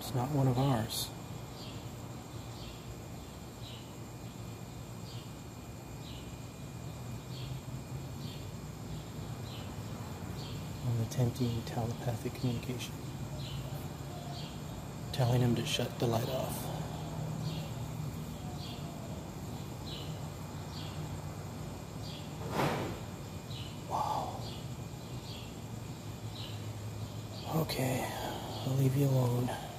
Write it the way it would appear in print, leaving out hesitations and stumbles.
It's not one of ours. I'm attempting telepathic communication. Telling him to shut the light off. Wow. Okay, I'll leave you alone.